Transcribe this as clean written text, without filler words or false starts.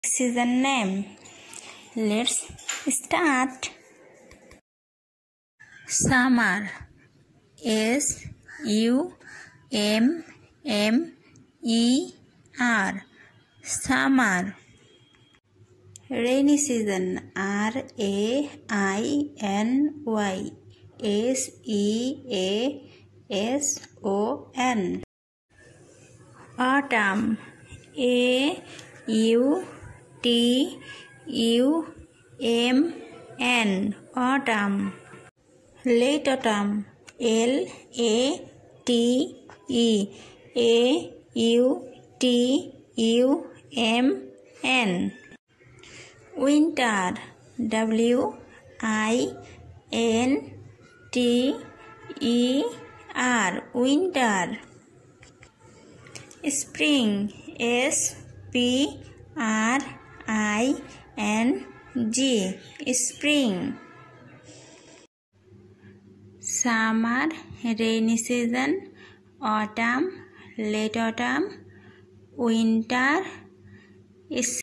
season name. Let's start. Summer. S-U-M-M-E-R. Summer. Rainy season. R-A-I-N-Y. S-E-A-S-O-N. Autumn. A-U-T-U-M-N. Autumn. Late autumn. L-A-T-E-A-U-T-U-M-N. Winter. W-I-N-T-E-R. Winter. Spring. S-P-R-I-N-G. Spring. Summer, rainy season, autumn, late autumn, winter,